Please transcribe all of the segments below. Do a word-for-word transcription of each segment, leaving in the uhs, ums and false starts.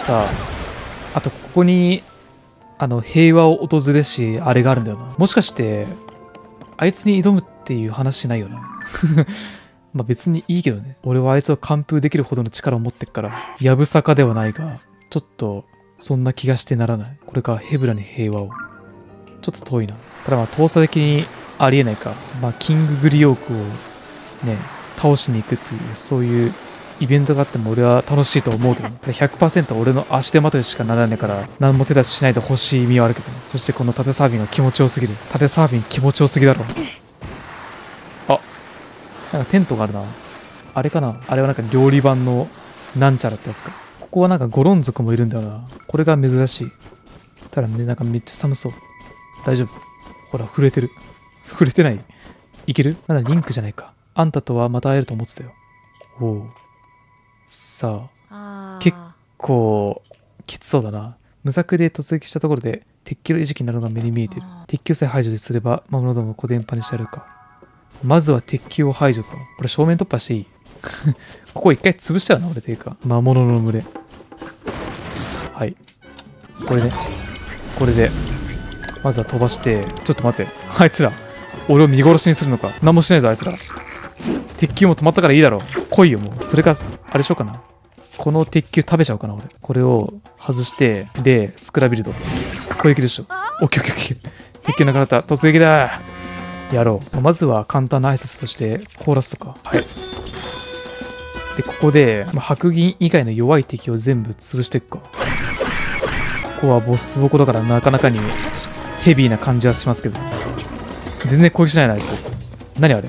さあ、あとここにあの平和を訪れしあれがあるんだよな。もしかしてあいつに挑むっていう話しないよな。まあ別にいいけどね。俺はあいつを完封できるほどの力を持ってっから、やぶさかではないが、ちょっとそんな気がしてならない。これかヘブラに平和を。ちょっと遠いな。ただまあ遠さ的にありえないか。まあキンググリオークをね、倒しに行くっていう、そういうイベントがあっても俺は楽しいと思うけど、ね、ひゃくパーセント 俺の足手まといしかならないから、何も手出ししないでほしい意味はあるけど、ね、そしてこの縦サービンが気持ちよすぎる。縦サービン気持ちよすぎだろ。あ、なんかテントがあるな。あれかな、あれはなんか料理版のなんちゃらってやつか。ここはなんかゴロン族もいるんだよな。これが珍しい。ただね、なんかめっちゃ寒そう。大丈夫。ほら、震えてる。震えてない。いける？まだリンクじゃないか。あんたとはまた会えると思ってたよ。おお。さあ、結構きつそうだな。無策で突撃したところで鉄球の餌食になるのが目に見えてる。鉄球さえ排除すれば魔物どもを小伝播にしてやるか。まずは鉄球を排除か。これ正面突破していい？ここ一回潰したよな、俺というか。魔物の群れ。はい。これね。これで。まずは飛ばして、ちょっと待って。あいつら、俺を見殺しにするのか。何もしないぞ、あいつら。鉄球も止まったからいいだろう。来いよ、もう。それか、あれしようかな。この鉄球食べちゃおうかな、俺。これを外して、で、スクラビルド。攻撃でしょ。オッケーオッケーオッケー。鉄球なくなった。突撃だ。やろう。まずは簡単な挨拶として、コーラスとか。はい。で、ここで、まあ、白銀以外の弱い敵を全部潰していくか。ここはボスボコだからなかなかにヘビーな感じはしますけど。全然攻撃しないな、あいつ。何あれ？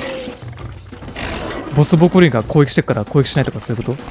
ボスボコリンが攻撃してるから攻撃しないとかそういうこと？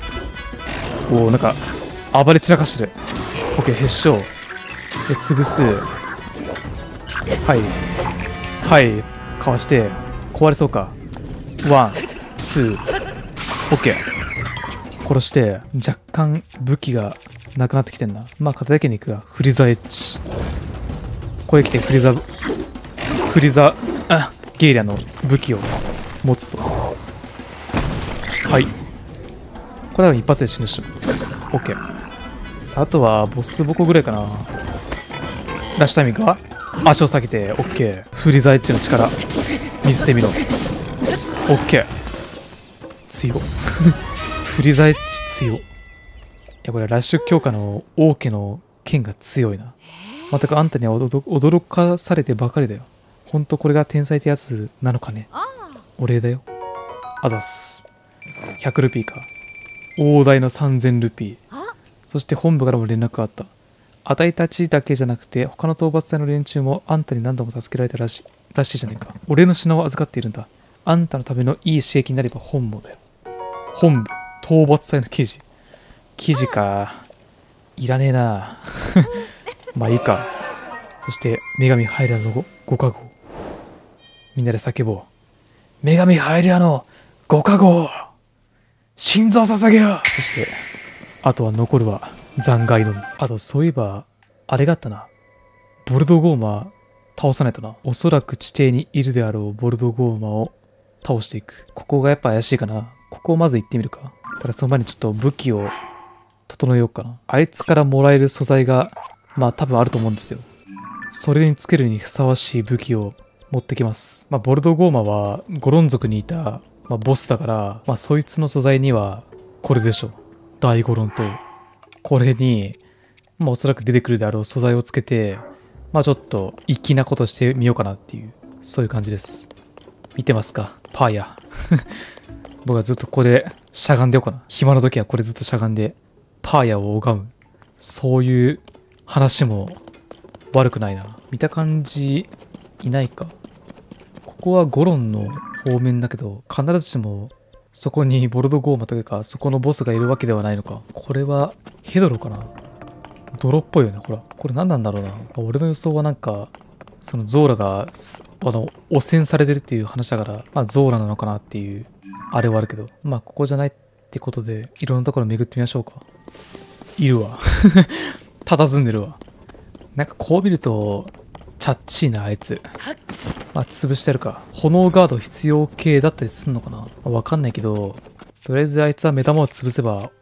おお、なんか暴れ散らかしてる。オッケー、へっしょう。で、潰す。はい。はい。かわして、壊れそうか。ワン、ツー。オッケー。殺して、若干武器がなくなってきてんな。まあ、片手に行くが、フリザエッジ。これ来て、フリザ、フリザ、あ、ゲイリアの武器を持つと。はい。これは一発で死ぬっしょ。オッケー。さあ、あとは、ボスボコぐらいかな。ラッシュタイミングは足を下げて、オッケー。フリザエッジの力、見せてみろ。オッケー。強っ。フリザエッジ強っ。いや、これラッシュ強化の王家の剣が強いな。全くあんたには驚かされてばかりだよ。ほんとこれが天才ってやつなのかね。お礼だよ。あざっす。ひゃくルピーか。大台のさんぜんルピー。そして本部からも連絡があった。あたいたちだけじゃなくて他の討伐隊の連中もあんたに何度も助けられたらしい、らしいじゃないか。俺の品を預かっているんだ。あんたのためのいい刺激になれば本望だよ。本部討伐隊の記事。記事か。いらねえな。まあいいか。そして女神ハイレアのご加護。みんなで叫ぼう。女神ハイレアのご加護。心臓捧げよう。そしてあとは残るは残骸のみ。あとそういえばあれがあったな。ボルドゴーマ倒さないとな。おそらく地底にいるであろうボルドゴーマを倒していく。ここがやっぱ怪しいかな。ここをまず行ってみるか。ただその前にちょっと武器を整えようかな。あいつからもらえる素材がまあ多分あると思うんですよ。それにつけるにふさわしい武器を持ってきます。まあボルドゴーマはゴロン族にいた、まあ、ボスだから、まあそいつの素材にはこれでしょ。大ゴロンとこれにまあおそらく出てくるであろう素材をつけて、まあちょっと粋なことしてみようかなっていう、そういう感じです。見てますか、パーヤ。僕はずっとここでしゃがんでようかな。暇な時はこれずっとしゃがんでパーヤを拝む、そういう話も悪くないな。見た感じいないか。ここはゴロンの方面だけど、必ずしもそこにボルドゴーマというかそこのボスがいるわけではないのか。これはヘドロかな。泥っぽいよね。ほらこれ何なんだろうな。俺の予想はなんかそのゾーラがあの汚染されてるっていう話だから、まあゾーラなのかなっていうあれはあるけど、まあここじゃないってことでいろんなところ巡ってみましょうか。いるわ。佇んでるわ。なんかこう見るとチャッチーなあいつ。まあ潰してやるか。炎ガード必要系だったりすんのかな、まあ、わかんないけど、とりあえずあいつは目玉を潰せば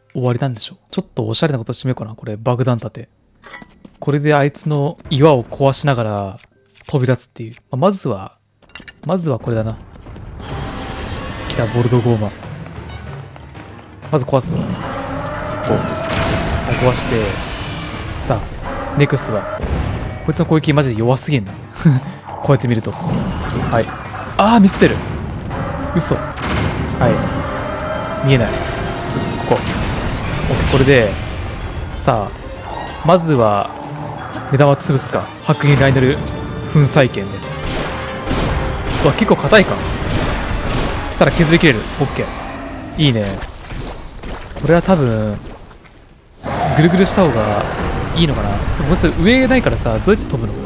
終わりなんでしょう。ちょっとおしゃれなことしてみようかな。これ爆弾立て。これであいつの岩を壊しながら飛び立つっていう。まあ、まずはまずはこれだな。来たボルドゴーマ。まず壊す。こう、はい、壊して、さあネクストだ。こいつの攻撃マジで弱すぎんなこうやって見ると、はい、ああミスってる。嘘。はい、見えない。ここ OK。 これでさあまずは目玉潰すか。白銀ライナル粉砕剣で。うわ結構硬いか。ただ削りきれる。 OK。 いいね。これは多分ぐるぐるした方がいいのかな。でもこいつ上ないからさ、どうやって飛ぶの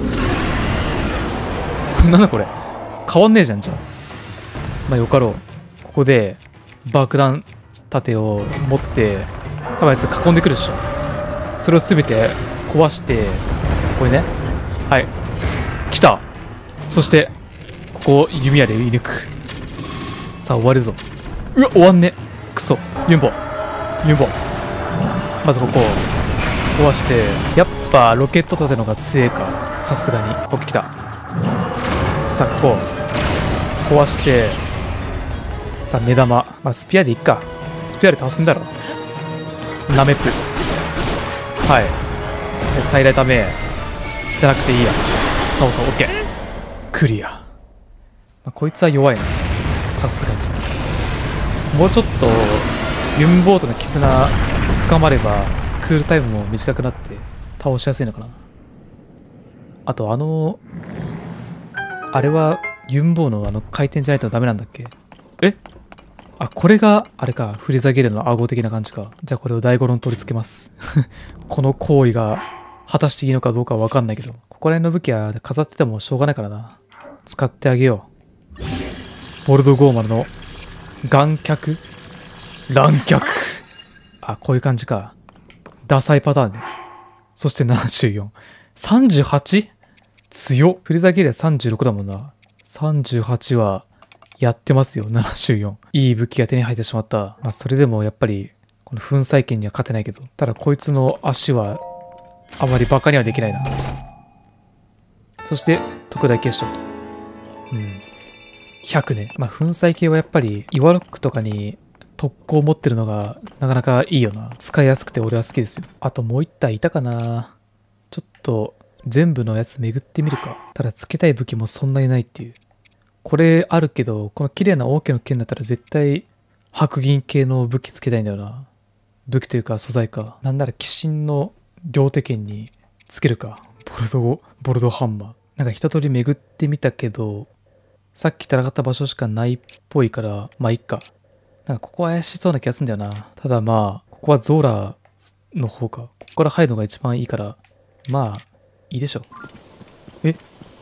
なんだこれ、変わんねえじゃん。じゃあまあよかろう。ここで爆弾盾を持って多分あいつ囲んでくるでしょ。それを全て壊して、これね、はい来た。そしてここを弓矢で射抜く。さあ終わるぞ。うわ終わんね。クソユンボユンボ。まずここを壊して、やっぱロケット盾の方が強えか、さすがに。ここ来た。さあここ壊して、さあ目玉、まあ、スピアでいっか。スピアで倒すんだろ。ナメップ、はいで最大ダメじゃなくていいや。倒そう。 OK クリア。まあ、こいつは弱いな、さすがに。もうちょっとユンボーとの絆深まればクールタイムも短くなって倒しやすいのかな。あとあのあれはユンボーのあの回転じゃないとダメなんだっけ。えあこれがあれか、フリザゲルの顎的な感じか。じゃあこれを第五論取り付けますこの行為が果たしていいのかどうかは分かんないけど、ここら辺の武器は飾っててもしょうがないからな。使ってあげよう。ボルドゴーマルの眼脚乱脚。あこういう感じか。ダサいパターンね。そしてななじゅうよん。さんじゅうはち？ 強っ。フリザゲルはさんじゅうろくだもんな。さんじゅうはちはやってますよ。ななじゅうよん。いい武器が手に入ってしまった。まあそれでもやっぱりこの粉砕剣には勝てないけど、ただこいつの足はあまりバカにはできないな。そして特大結晶。うん。ひゃくね。まあ粉砕系はやっぱり岩ロックとかに特攻を持ってるのがなかなかいいよな。使いやすくて俺は好きですよ。あともう一体いたかな。ちょっと全部のやつ巡ってみるか。ただつけたい武器もそんなにないっていう。これあるけど、この綺麗な王家の剣だったら絶対白銀系の武器つけたいんだよな。武器というか素材か。なんなら鬼神の両手剣につけるか。ボルドボルドハンマー。なんか一通り巡ってみたけど、さっき戦った場所しかないっぽいから、まあいっか。なんかここ怪しそうな気がするんだよな。ただまあ、ここはゾーラの方か。ここから入るのが一番いいから、まあ、いいでしょう。え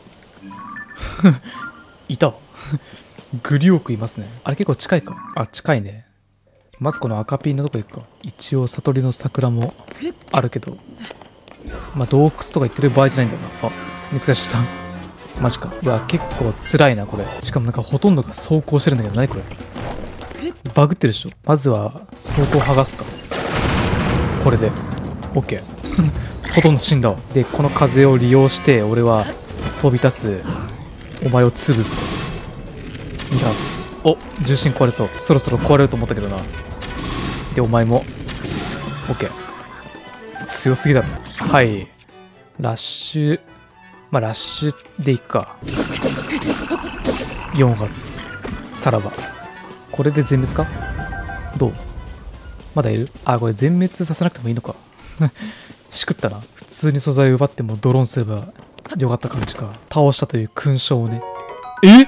いたグリオークいますね。あれ結構近いか。あ、近いね。まずこの赤ピンのとこ行くか。一応悟りの桜もあるけど、まあ洞窟とか行ってる場合じゃないんだよな。あ、見つかした。マジか。うわ、結構辛いなこれ。しかもなんかほとんどが走行してるんだけど、何これ。バグってるでしょ。まずは走行剥がすか。これで OK ほとんど死んだわ。でこの風を利用して俺は飛び立つ。お前を潰す。に発。お、重心壊れそう。そろそろ壊れると思ったけどな。でお前も OK。 強すぎだろ。はい、ラッシュ。まあラッシュでいくか。よん発。さらば。これで全滅か。どう。まだいる。あ、これ全滅させなくてもいいのかしくったな。普通に素材を奪ってもドローンすればよかった感じか。倒したという勲章をね。え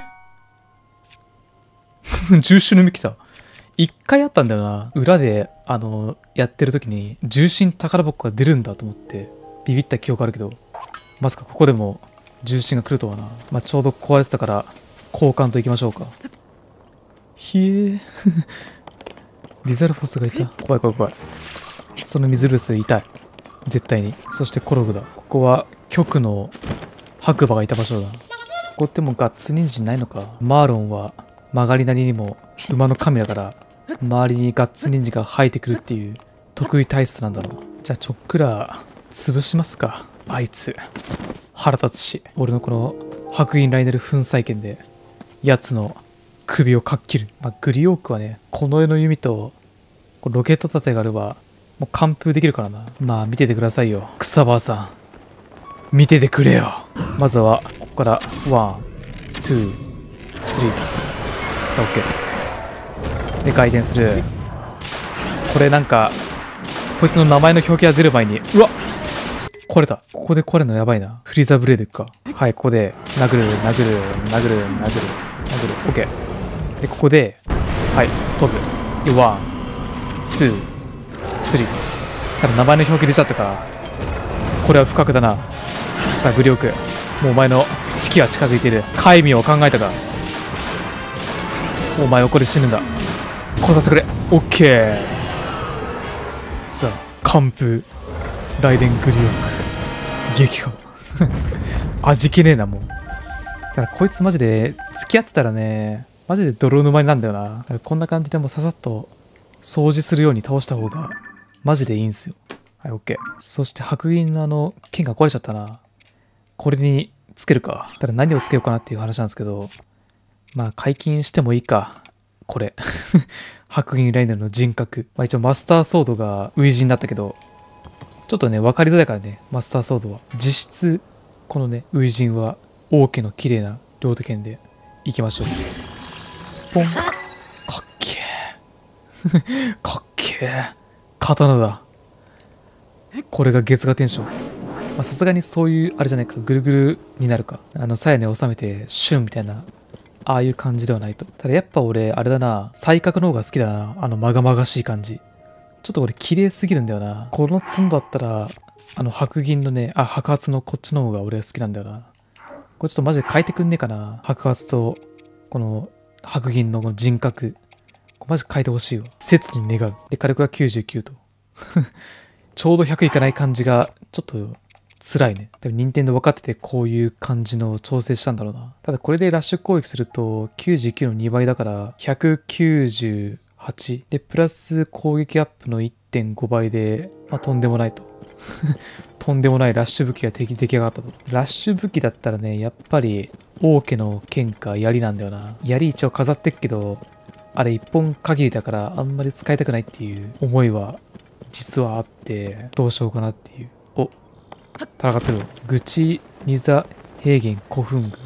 重心のみ来た。一回あったんだよな。裏であのやってる時に重心宝箱が出るんだと思ってビビった記憶あるけど、まさかここでも重心が来るとはな。まあちょうど壊れてたから交換といきましょうか。ひえーリザルフォスがいた。怖い怖い怖い。その水ブース痛い絶対に。そしてコログだ。ここは極の白馬がいた場所だ。ここってもうガッツ人参ないのか。マーロンは曲がりなりにも馬の神だから周りにガッツ人参が生えてくるっていう得意体質なんだろう。じゃあちょっくら潰しますか。あいつ腹立つし、俺のこの白銀ライネル粉砕剣でやつの首をかっきる。まあ、グリオークはね、この絵の弓とこうロケット盾があればもう完封できるからな。まあ見ててくださいよ、草葉さん。見ててくれよ。まずはここからワン、ツー、スリーと。さあ、オッケー。で、回転する。これなんか、こいつの名前の表記が出る前に、うわっ壊れた。ここで壊れるのやばいな。フリーザブレードいくか。はい、ここで、殴る、殴る、殴る、殴る、殴る。オッケー。で、ここで、はい、飛ぶ。で、ワン、ツー、スリーと。ただ名前の表記出ちゃったから、これは不覚だな。さあ、グリオーク。もうお前の死期は近づいている。戒名を考えたか。お前はここで死ぬんだ。殺させてくれ。オッケー。さあ、完封。ライデングリオーク。撃破。味気ねえな、もう。だからこいつマジで、付き合ってたらね、マジで泥沼になんだよな。だからこんな感じでもうささっと掃除するように倒した方が、マジでいいんすよ。はい、オッケー。そして白銀のあの、剣が壊れちゃったな。これにつけるか。ただ何をつけようかなっていう話なんですけど、まあ解禁してもいいか。これ。白銀ライネルの人格。まあ一応マスターソードが初陣だったけど、ちょっとね、分かりづらいからね、マスターソードは。実質、このね、初陣は王家の綺麗な両手剣でいきましょう。ポン。かっけえ。かっけえ。刀だ。これが月牙天章。まあさすがにそういう、あれじゃないか、ぐるぐるになるか。あの、鞘に収めて、シュンみたいな、ああいう感じではないと。ただやっぱ俺、あれだな、才覚の方が好きだな。あの、まがまがしい感じ。ちょっと俺、綺麗すぎるんだよな。この角だったら、あの、白銀のね、あ、白髪のこっちの方が俺は好きなんだよな。これちょっとマジで変えてくんねえかな。白髪と、この、白銀のこの人格。これマジ変えてほしいわ。切に願う。で、火力がきゅうじゅうきゅうと。ちょうどひゃくいかない感じが、ちょっと、辛いね。多分任天堂分かっててこういう感じの調整したんだろうな。ただこれでラッシュ攻撃するときゅうじゅうきゅうのにばいだからひゃくきゅうじゅうはちでプラス攻撃アップの いってんごばいで、まあ、とんでもないと。とんでもないラッシュ武器が出来上がったと。ラッシュ武器だったらね、やっぱり王家の剣か槍なんだよな。槍一応飾ってっけど、あれ一本限りだからあんまり使いたくないっていう思いは実はあって、どうしようかなっていう。お戦ってる。愚痴ニザ平原古墳群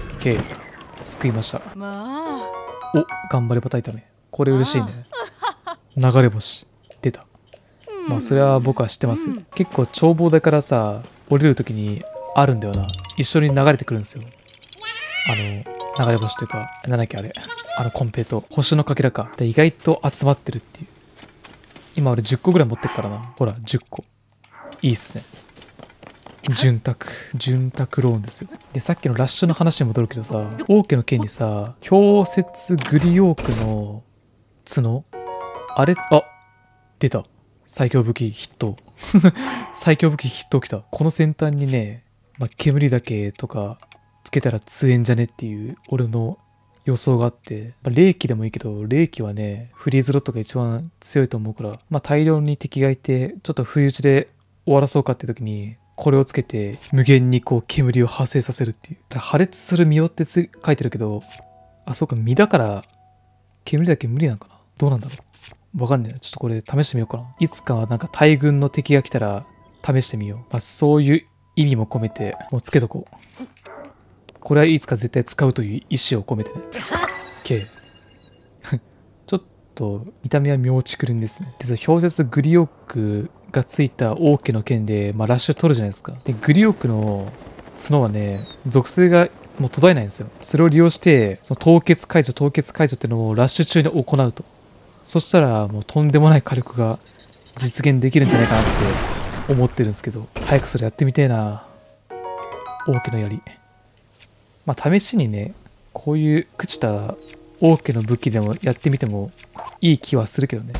K 救いました。お頑張ればタイトル。これ嬉しいね。流れ星出た。まあそれは僕は知ってますよ。結構眺望台からさ降りるときにあるんだよな。一緒に流れてくるんですよ。あの流れ星というかなんだっけあれ、あのコンペイト星のかけらかで意外と集まってるっていう。今俺じゅっこぐらい持ってっからな。ほらじゅっこいいっすね。潤沢潤沢ローンですよ。でさっきのラッシュの話に戻るけどさ、王家の剣にさ氷雪グリオークの角あれつあ出た最強武器筆頭最強武器筆頭きた。この先端にね、まあ、煙だけとかつけたら強えんじゃねっていう俺の予想があって、まあ、霊気でもいいけど霊気はねフリーズロットが一番強いと思うから、まあ、大量に敵がいてちょっと不意打ちで終わらそうかって時にこれをつけて無限にこう煙を発生させるっていう。破裂する実ってつ書いてるけど、あそうか実だから煙だけ無理なんかな。どうなんだろうわかんない。ちょっとこれ試してみようかな。いつかはなんか大軍の敵が来たら試してみよう。まあそういう意味も込めてもうつけとこう。これはいつか絶対使うという意思を込めてね。OK ちょっと見た目は妙竹林ですね。でその氷雪グリオークがついた王家の剣で、まあ、ラッシュ取るじゃないですか。でグリオークの角はね属性がもう途絶えないんですよ。それを利用してその凍結解除凍結解除っていうのをラッシュ中に行うと。そしたらもうとんでもない火力が実現できるんじゃないかなって思ってるんですけど、早くそれやってみてえな。王家の槍。まあ試しにねこういう朽ちた王家の武器でもやってみてもいい気はするけどね。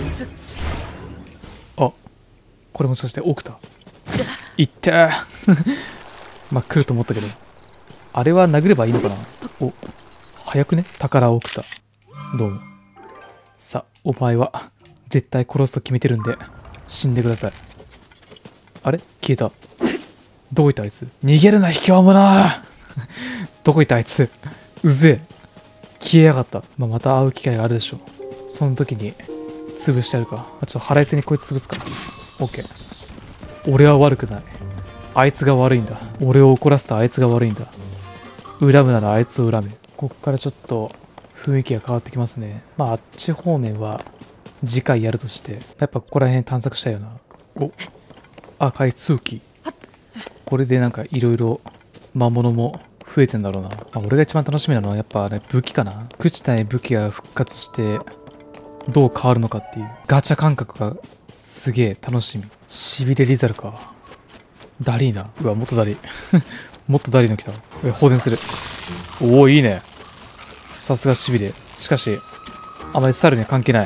あこれもしかしてオクタいったーまあ来ると思ったけど、あれは殴ればいいのかな。お早くね宝オクタどうも。さあお前は絶対殺すと決めてるんで死んでください。あれ消えた。どこ行ったあいつ。逃げるな卑怯者どこ行ったあいつ。うぜえ。消えやがった。まあ、また会う機会があるでしょう。その時に潰してやるか。まあ、ちょっと腹いせにこいつ潰すか。オッケー。俺は悪くない。あいつが悪いんだ。俺を怒らせたあいつが悪いんだ。恨むならあいつを恨め。こっからちょっと雰囲気が変わってきますね。まああっち方面は次回やるとして、やっぱここら辺探索したいよな。お、赤い通気。これでなんかいろいろ魔物も増えてんだろうな。まあ、俺が一番楽しみなのはやっぱあれ武器かな。朽ちない武器が復活してどう変わるのかっていうガチャ感覚がすげえ楽しみ。しびれリザルか。ダリーナ。うわ、もっとダリー。もっとダリーの来た。え、放電する。おお、いいね。さすがしびれ。しかし、あまり猿には関係ない。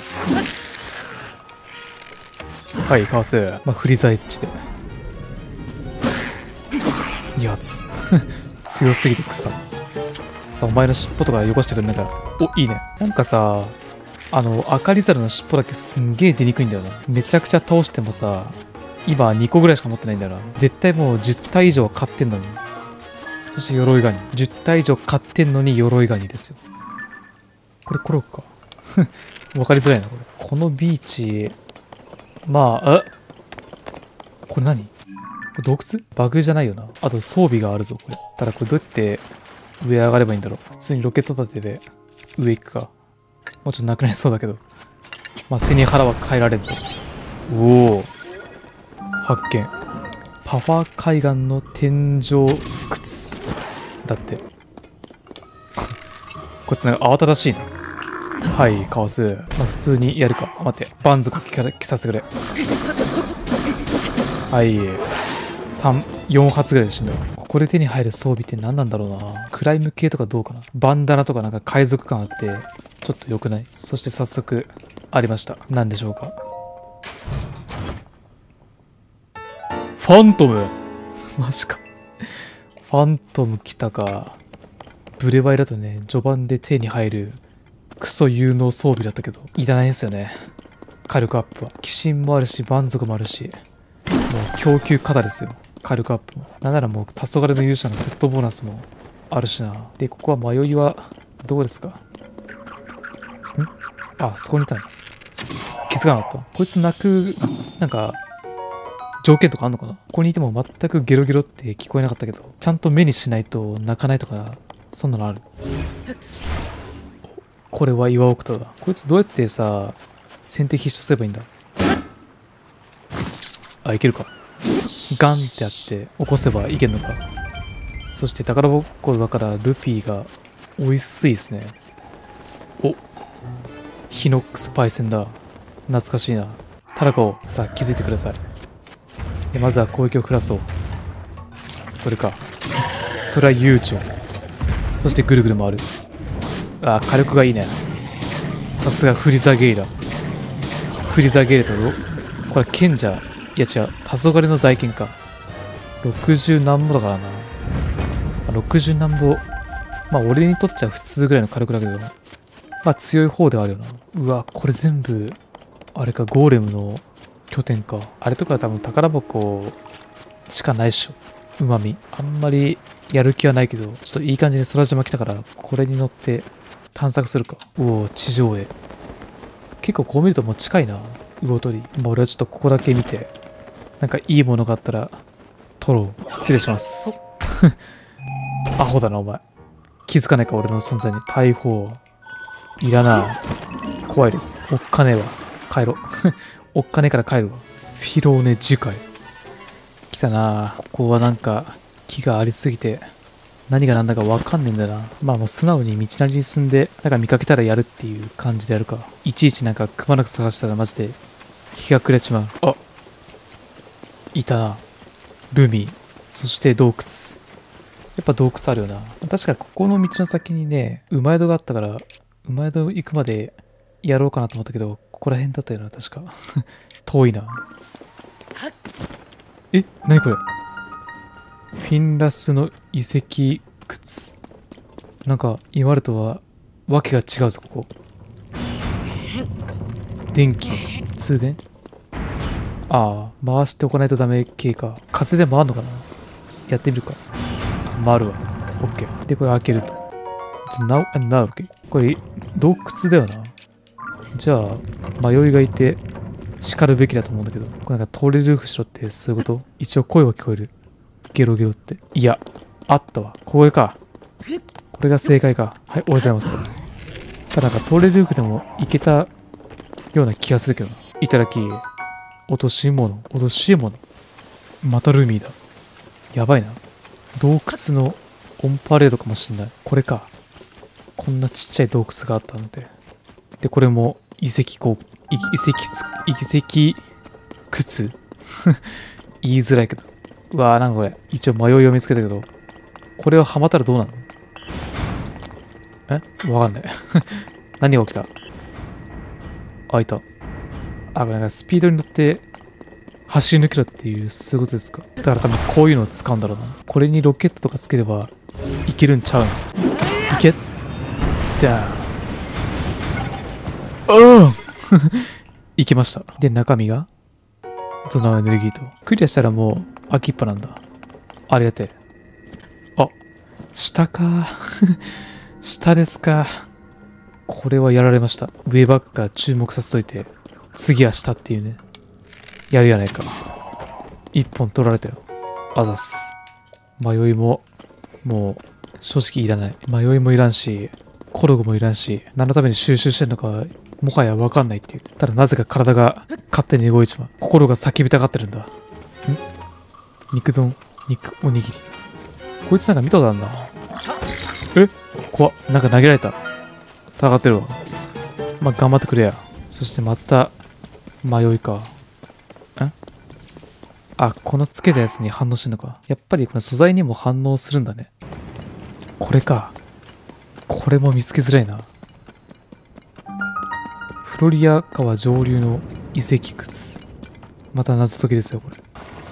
はい、かわす。まあ、フリザエッジで。やつ。強すぎて草。さあ、お前の尻尾とか汚してくんないか。お、いいね。なんかさ、あの、赤リザルの尻尾だけすんげえ出にくいんだよな。めちゃくちゃ倒してもさ、今にこぐらいしか持ってないんだよな。絶対もうじゅったい以上買ってんのに。そして鎧ガニ。じゅったい以上買ってんのに鎧ガニですよ。これコロッか。わかりづらいな、これ。このビーチ、まあ、えこれ何？これ洞窟？バグじゃないよな。あと装備があるぞ、これ。ただこれどうやって上上がればいいんだろう。普通にロケット立てで上行くか。もうちょっとなくなりそうだけど。まあ、背に腹は変えられんと。おお。発見。パファ海岸の天井靴。だって。こいつなんか慌ただしいな。はい、かわす。まあ、普通にやるか。待って。バンズコ着させてくれ。はい。さん、よん発ぐらいで死んだ。ここで手に入る装備って何なんだろうな。クライム系とかどうかな。バンダナとかなんか海賊感あって、ちょっと良くない？そして早速、ありました。何でしょうか。ファントムマジか。ファントム来たか。ブレワイだとね、序盤で手に入るクソ有能装備だったけど、いらないですよね。火力アップは。鬼神もあるし、蛮族もあるし、もう供給過多ですよ。火力アップも。なんならもう、黄昏の勇者のセットボーナスもあるしな。で、ここは迷いは、どうですか？ん？あ、そこにいたの。気づかなかった。こいつ泣く、なんか、条件とかあんのかな。ここにいても全くゲロゲロって聞こえなかったけど、ちゃんと目にしないと泣かないとか、そんなのある。これは岩奥田だ。こいつどうやってさ、先手必勝すればいいんだ。あ、いけるか。ガンってやって起こせばいけるのか。そして宝箱だからルピーが美味しいですね。お、ヒノックスパイセンだ。懐かしいな。タラコ、さあ気づいてください。でまずは攻撃を降らそう。それか。それは悠長。そしてぐるぐる回る。ああ、火力がいいね。さすがフリザゲイラ。フリザゲイラとロ、これ賢者。いや違う。黄昏の大剣か。ろくじゅう何ぼだからな。ろくじゅう何ぼ。まあ俺にとっちゃ普通ぐらいの火力だけど、まあ強い方ではあるよな。うわ、これ全部、あれか、ゴーレムの拠点か。あれとか多分宝箱しかないっしょ。うまみ。あんまりやる気はないけど、ちょっといい感じに空島来たから、これに乗って探索するか。おお、地上絵。結構こう見るともう近いな。魚取り。まあ俺はちょっとここだけ見て、なんかいいものがあったら、取ろう。失礼します。アホだな、お前。気づかないか、俺の存在に。大砲。いらな。怖いです。おっかねえわ。帰ろう。おっかねえから帰るわ。フィローネ次回。来たな。ここはなんか木がありすぎて何が何だかわかんねえんだな。まあもう素直に道なりに進んでなんか見かけたらやるっていう感じでやるか。いちいちなんかくまなく探したらマジで日が暮れちまう。あ、いたな。ルミ。そして洞窟。やっぱ洞窟あるよな。確かここの道の先にね、馬宿があったから馬宿行くまでやろうかなと思ったけど、ここら辺だったよな、確か。遠いな。え、なにこれ。フィンラスの遺跡窟。なんか、今までとは、わけが違うぞ、ここ。電気、 通電。ああ、回しておかないとダメ系か。風で回るのかな。やってみるか。回るわ。オッケー。で、これ開けると。ちょ、な、あ、なるわけ。これ、洞窟だよな。じゃあ、迷いがいて、叱るべきだと思うんだけど。これなんか通れる後ろってそういうこと？一応声は聞こえる。ゲロゲロって。いや、あったわ。これか。これが正解か。はい、おはようございますと。ただなんか通れるルーフでもいけたような気がするけどな。いただき。落とし物。落とし物。またルミーだ。やばいな。洞窟のオンパレードかもしんない。これか。こんなちっちゃい洞窟があったので。で、これも遺跡こう、遺跡つ、遺跡靴言いづらいけど。うわー、なんかこれ、一応迷いを見つけたけど、これをはまったらどうなの？え？わかんない。何が起きた？あ、いた。あ、なんかスピードに乗って走り抜けろっていう、そういうことですか。だから多分こういうのを使うんだろうな。これにロケットとかつければいけるんちゃうの？いけだー。うん。いけました。で、中身がドナーエネルギーと。クリアしたらもう秋っぱなんだ。ありがてえ。あ、下か。下ですか。これはやられました。上ばっか注目させといて、次は下っていうね。やるやないか。一本取られたよ。あざっす。迷いも、もう、正直いらない。迷いもいらんし、コルゴもいらんし、何のために収集してんのか、もはやわかんないっていう。ただなぜか体が勝手に動いちまう。心が叫びたがってるんだ。ん？肉丼、肉おにぎり。こいつなんか見たことあるな。え？怖っ。なんか投げられた。戦ってるわ。まあ、頑張ってくれや。そしてまた、迷いか。ん？あ、このつけたやつに反応してんのか。やっぱりこの素材にも反応するんだね。これか。これも見つけづらいな。フロリア川上流の遺跡窟。また謎解きですよ、これ。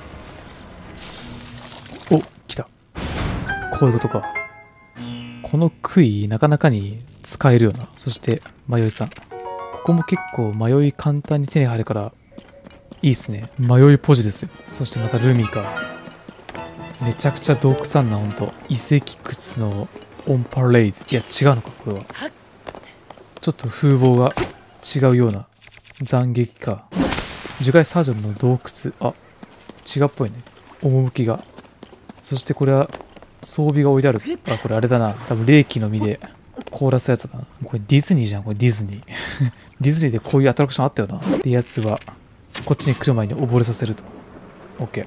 お、来た。こういうことか。この杭、なかなかに使えるよな。そして、迷いさん。ここも結構迷い簡単に手に入るから、いいっすね。迷いポジですよ。そしてまたルミか。めちゃくちゃ洞窟あんな、ほんと。遺跡窟のオンパレード。いや、違うのか、これは。ちょっと風貌が違うような斬撃か。樹海サージョンの洞窟。あ、違うっぽいね。趣が。そしてこれは装備が置いてある。あ、これあれだな。多分霊気の実で凍らすやつだな。これディズニーじゃん、これディズニー。ディズニーでこういうアトラクションあったよな。ってやつは、こっちに来る前に溺れさせると。オッケー。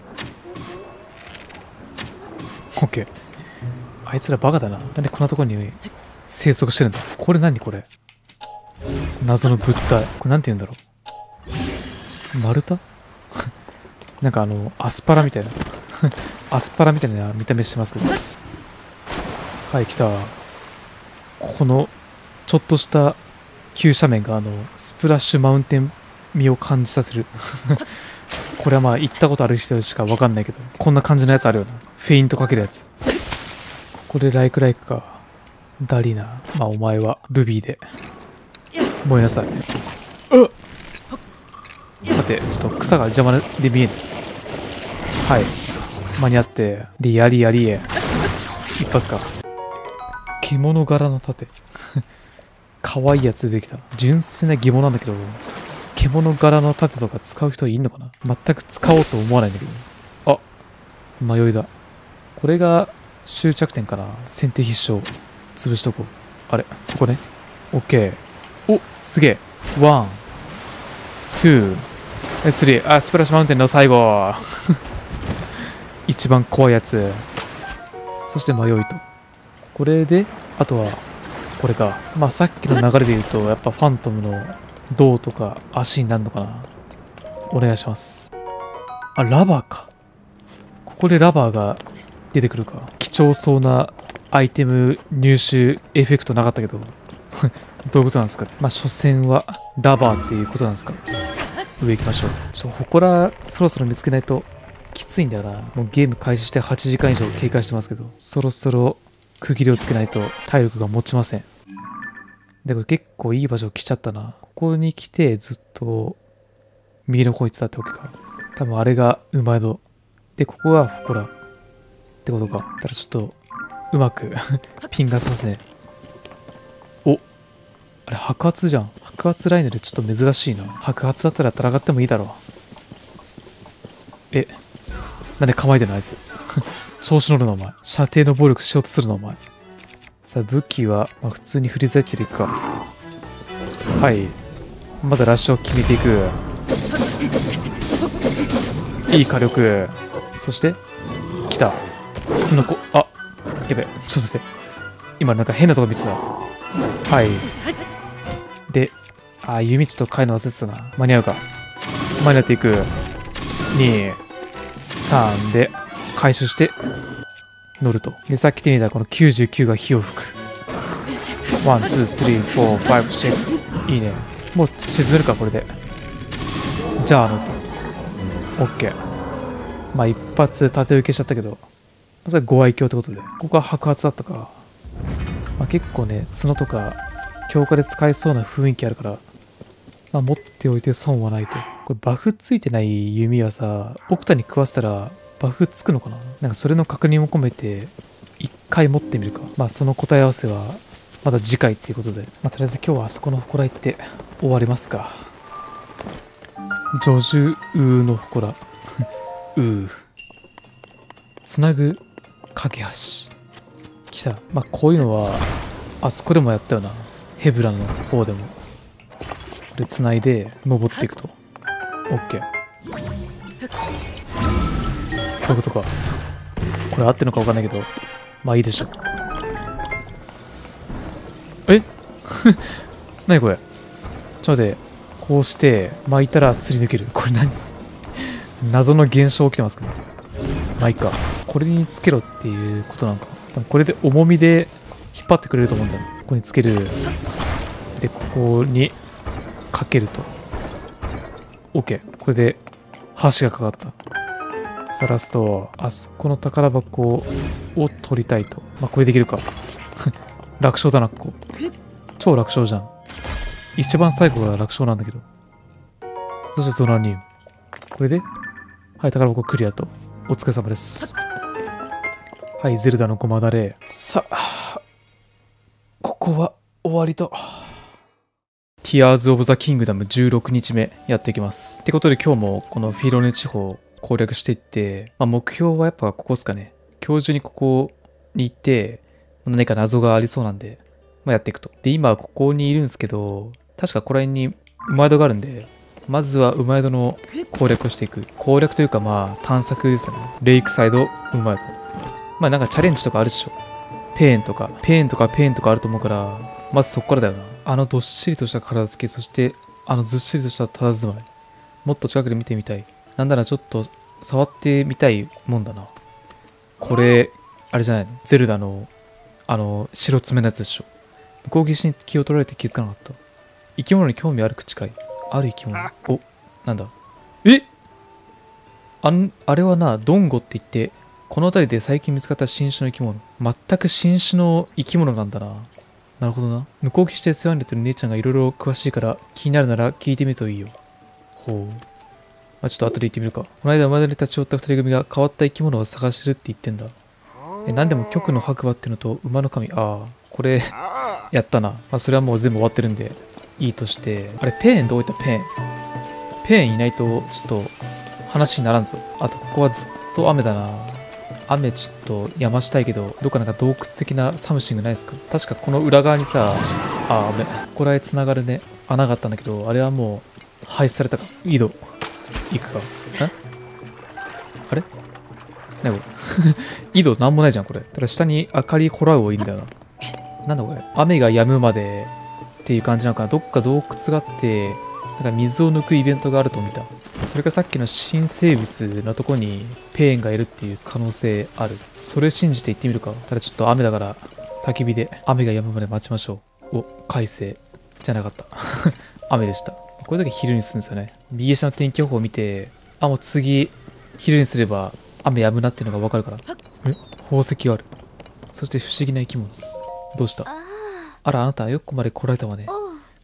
オッケー。あいつらバカだな。なんでこんなところに生息してるんだ。これ何これ。謎の物体。これなんて言うんだろう。丸太なんかあの、アスパラみたいな。アスパラみたいな見た目してますけど。はい、来た。この、ちょっとした急斜面があの、スプラッシュマウンテン味を感じさせる。これはまあ、行ったことある人しかわかんないけど、こんな感じのやつあるよな。フェイントかけるやつ。ここでライクライクか。ダリーナ。まあ、お前はルビーで。燃えなさい。うっ！待って、ちょっと草が邪魔で見えない。はい。間に合って。で、やりやりえ。一発か。獣柄の盾。かわいいやつ出てきた。純粋な疑問なんだけど、獣柄の盾とか使う人いんのかな？全く使おうと思わないんだけど。あ、迷いだ。これが終着点かな。先手必勝。潰しとこう。あれ、ここね。オッケー。お、すげえ。ワン、ツー、スリー。あ、スプラッシュマウンテンの最後。一番怖いやつ。そして迷いと。これで、あとは、これか。まあさっきの流れで言うと、やっぱファントムの胴とか足になるのかな。お願いします。あ、ラバーか。ここでラバーが出てくるか。貴重そうなアイテム入手エフェクトなかったけど。どういうことなんですかね。まあ、所詮はラバーっていうことなんですかね。上行きましょう。ちょ、祠そろそろ見つけないときついんだよな。もうゲーム開始してはちじかん以上経過してますけど、そろそろ区切りをつけないと体力が持ちません。で、これ結構いい場所来ちゃったな。ここに来てずっと右の方行ってたってわけか。多分あれが馬戸。で、ここがほら。ってことか。ただちょっと、うまくピンが刺すね。お、あれ白髪じゃん。白髪ライネルちょっと珍しいな。白髪だったら戦ってもいいだろう。え、なんで構えてんのあいつ。調子乗るなお前。射程の暴力しようとするなお前。さあ武器は、まあ、普通にフリーザエッジでいくか。はい。まずはラッシュを決めていく。いい火力。そして来たツノコ。あ、やべ、ちょっと待って。今なんか変なとこ見てた。はい。で、あ、弓ちょっと変えるの忘れてたな。間に合うか。間に合っていく。に、さんで回収して乗ると。で、さっき手に入れたこのきゅうじゅうきゅうが火を吹く。ワン、ツー、スリー、フォー、ファイブ、シックス。いいね。もう沈めるか、これで。じゃあ、乗ると。オッケー。まあ、一発縦受けしちゃったけど、それご愛嬌ってことで。ここは白髪だったか。まあ、結構ね、角とか、強化で使えそうな雰囲気あるから、まあ、持っておいて損はないと。これバフついてない弓はさ、オクタに食わせたらバフつくのかな。なんかそれの確認を込めて、一回持ってみるか。まあその答え合わせは、まだ次回っていうことで。まあとりあえず今日はあそこの祠行って終わりますか。叙樹ウの祠。うー。つなぐ架け橋。来た。まあこういうのは、あそこでもやったよな。ヘブラの方でも。で、つないで、登っていくと。オッケー。こういうことか。これ合ってるのか分かんないけど、まあいいでしょう。え何これ。ちょっと待って、こうして、巻いたらすり抜ける。これ何謎の現象起きてますけど。まあいいか。これにつけろっていうことなんか。これで重みで引っ張ってくれると思うんだよ。ここにつける。で、ここにかけると。OK。これで橋がかかった。さらすと、あそこの宝箱を取りたいと。まあ、これできるか。楽勝だな、ここ。超楽勝じゃん。一番最後が楽勝なんだけど。そしてゾナニウム。これで、はい、宝箱クリアと。お疲れ様です。はい、ゼルダのごまだれ。さあ、ここは終わりと。Tears of the Kingdom じゅうろくにちめやっていきます。ってことで今日もこのフィロネ地方攻略していって、まあ、目標はやっぱここですかね。今日中にここに行って、何か謎がありそうなんで、まあ、やっていくと。で、今ここにいるんですけど、確かここら辺に馬宿があるんで、まずは馬宿の攻略をしていく。攻略というかまあ探索ですよね。レイクサイド馬宿。まあなんかチャレンジとかあるでしょ。ペーンとか、ペーンとかペーンとかあると思うから、まずそこからだよな。あのどっしりとした体つき、そしてあのずっしりとした佇まい。もっと近くで見てみたい。なんならちょっと触ってみたいもんだな。これ、あれじゃないの？ゼルダの、あの、白爪のやつでしょ。向こう岸に気を取られて気づかなかった。生き物に興味ある口かい。ある生き物。お、なんだ。えあん、あれはな、ドンゴって言って、この辺りで最近見つかった新種の生き物。全く新種の生き物なんだな。なるほどな。向こう岸で世話になってる姉ちゃんがいろいろ詳しいから気になるなら聞いてみるといいよ。ほう。まあ、ちょっと後で行ってみるか。この間馬で立ち寄った二人組が変わった生き物を探してるって言ってんだ。え、なんでも極の白馬ってのと馬の神。ああ、これ、やったな。まあ、それはもう全部終わってるんで、いいとして。あれ、ペーンどういったペーンペーンいないと、ちょっと、話にならんぞ。あと、ここはずっと雨だな。雨ちょっと山したいけど、どっかなんか洞窟的なサムシングないですか？確かこの裏側にさ、あ、危ね。ここらへつながるね、穴があったんだけど、あれはもう、廃止されたか。井戸。行くか。んあれなにこれ井戸なんもないじゃん、これ。ただ下に明かりホラウをいいんだよな。なんだこれ。雨が止むまでっていう感じなのかな。どっか洞窟があって、なんか水を抜くイベントがあると見た。それがさっきの新生物のとこにペーンがいるっていう可能性ある。それ信じて行ってみるか。ただちょっと雨だから焚き火で雨が止むまで待ちましょう。お、快晴。じゃなかった。雨でした。こういう時昼にするんですよね。右下の天気予報を見て、あ、もう次昼にすれば雨止むなっていうのがわかるから。え、宝石がある。そして不思議な生き物。どうした？あら、あなたよくここまで来られたわね。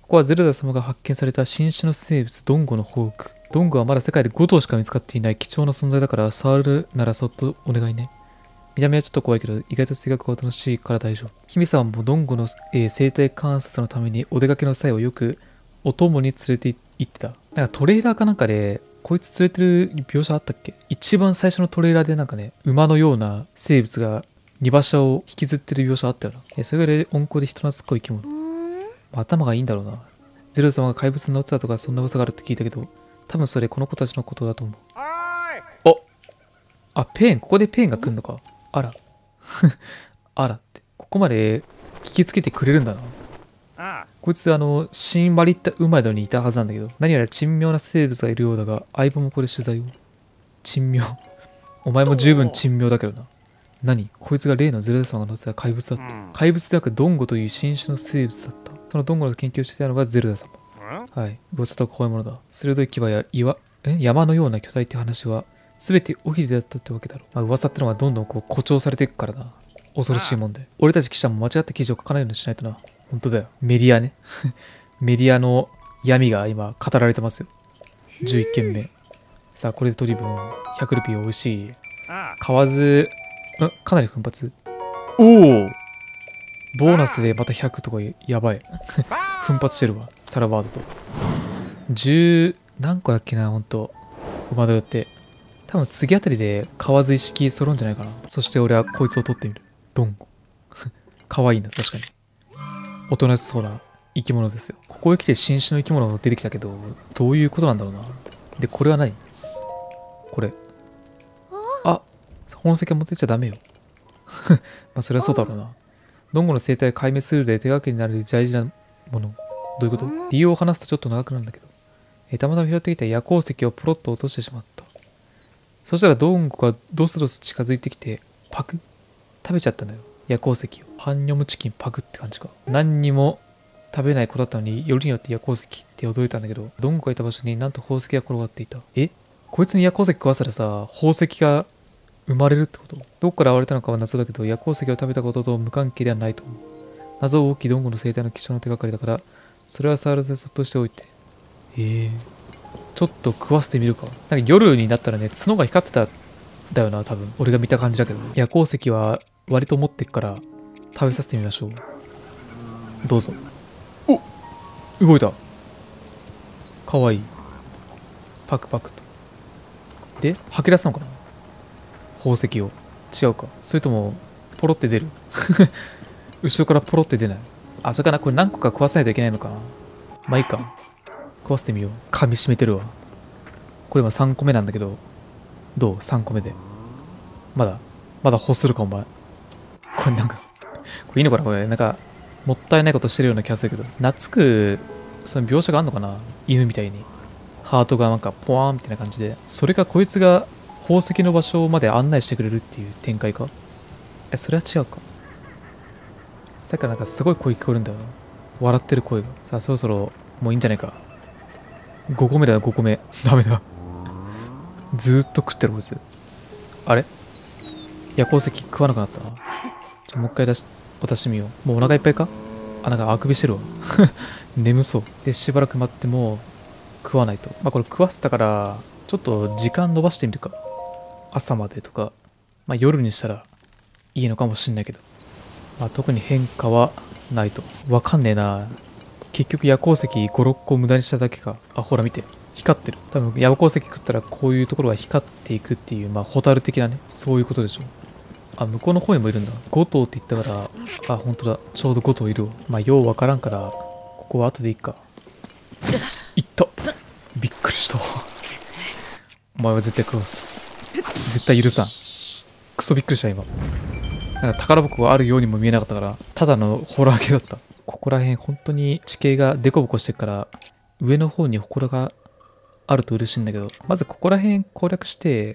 ここはゼルダ様が発見された新種の生物、ドンゴの宝具。ドンゴはまだ世界でご頭しか見つかっていない貴重な存在だから、触るならそっとお願いね。見た目はちょっと怖いけど、意外と性格は楽しいから大丈夫。姫様もドンゴの、えー、生態観察のためにお出かけの際はよくお供に連れて行ってた。なんかトレーラーかなんかで、こいつ連れてる描写あったっけ？一番最初のトレーラーでなんかね、馬のような生物が荷馬車を引きずってる描写あったよな。えー、それぐらい温厚で人懐っこい生き物。まあ、頭がいいんだろうな。ゼルダ様が怪物に乗ってたとかそんな噂があるって聞いたけど、多分それこの子たちのことだと思う。おあ、ペン、ここでペンが来んのか。あら。あらって。ここまで聞きつけてくれるんだな。こいつ、あの、シンバリッタ馬戸にいたはずなんだけど、何やら珍妙な生物がいるようだが、相棒もこれ取材を。珍妙。お前も十分珍妙だけどな。何？こいつが例のゼルダ様が乗ってた怪物だった。怪物ではなくドンゴという新種の生物だった。そのドンゴの研究をしていたのがゼルダ様。はい。噂とはこういうものだ。鋭い牙や岩、え山のような巨体って話は、すべておひれだったってわけだろう。まあ、噂ってのはどんどんこう誇張されていくからな。恐ろしいもんで。俺たち記者も間違った記事を書かないようにしないとな。本当だよ。メディアね。メディアの闇が今語られてますよ。じゅういっけんめ。さあ、これで取り分ひゃくルピー美味しい。買わず、んかなり奮発。おおボーナスでまたひゃくとかやばい。奮発してるわ。サラバードと。じゅう何個だっけな、ほんと。馬ドルって。多分次あたりで買わず一式揃うんじゃないかな。そして俺はこいつを取ってみる。ドンゴ。かわいいな、確かに。おとなしそうな生き物ですよ。ここへ来て新種の生き物が出てきたけど、どういうことなんだろうな。で、これは何？これ。あ、宝石は持ってっちゃダメよ。まあ、それはそうだろうな。ドンゴの生態を解明するで手がけになる大事なもの。どういうこと？理由を話すとちょっと長くなるんだけど。えたまたま拾ってきた夜鉱石をポロッと落としてしまった。そしたらドンゴがドスドス近づいてきて、パクッ食べちゃったのよ。夜鉱石を。ハンニョムチキンパクって感じか。何にも食べない子だったのに、よりによって夜鉱石って驚いたんだけど、ドンゴがいた場所になんと宝石が転がっていた。え？こいつに夜鉱石食わせたらさ、宝石が生まれるってこと？どこから現れたのかは謎だけど、夜鉱石を食べたことと無関係ではないと思う。謎大きいドンゴの生態の貴重な手がかりだから、それは触らずそっとしておいて。へえ。ちょっと食わせてみるか。なんか夜になったらね、角が光ってたんだよな、多分。俺が見た感じだけど。夜鉱石は割と持ってっから、食べさせてみましょう。どうぞ。お！動いた。かわいい。パクパクと。で、吐き出すのかな？宝石を。違うか。それとも、ポロって出る後ろからポロって出ない。あ、それかな。これ何個か食わせないといけないのかな。まあいいか。食わせてみよう。噛み締めてるわ。これ今さんこめなんだけど、どう ?さん 個目で。まだ、まだ欲するかお前。これなんか、これいいのかなこれ。なんか、もったいないことしてるような気がするけど。懐く、その描写があんのかな犬みたいに。ハートがなんかポワーンみたいな感じで。それかこいつが宝石の場所まで案内してくれるっていう展開か。え、それは違うか。さっきからなんかすごい声聞こえるんだよな。笑ってる声が。さあ、そろそろもういいんじゃないか。ごこめだよ、ごこめ。ダメだ。ずーっと食ってるこいつ。あれ夜鉱石食わなくなったな。ちょもう一回出し、渡してみよう。もうお腹いっぱいか？あ、なんかあくびしてるわ。眠そう。で、しばらく待っても食わないと。まあこれ食わせたから、ちょっと時間延ばしてみるか。朝までとか、まあ夜にしたらいいのかもしんないけど。まあ特に変化はないと。わかんねえな。結局夜鉱石ご、ろっこ無駄にしただけか。あ、ほら見て。光ってる。多分夜鉱石食ったらこういうところが光っていくっていう、まあホタル的なね、そういうことでしょう。あ、向こうの方にもいるんだ。ご頭って言ったから、あ、ほんとだ。ちょうどご頭いるわ。まあようわからんから、ここは後でいいか。いった。びっくりした。お前は絶対殺す。絶対許さん。クソびっくりした今。なんか宝箱があるようにも見えなかったから、ただのホラー系だった。ここら辺本当に地形がデコボコしてるから、上の方に祠があると嬉しいんだけど、まずここら辺攻略して、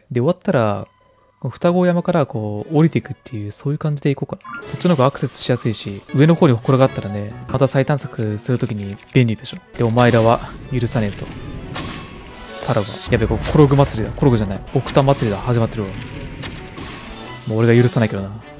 で終わったら、双子山からこう降りていくっていう、そういう感じで行こうかな。そっちの方がアクセスしやすいし、上の方に祠があったらね、また再探索するときに便利でしょ。で、お前らは許さねえと。さらば。やべ、これコログ祭りだ。コログじゃない。オクタ祭りだ。始まってるわ。もう俺が許さないけどな。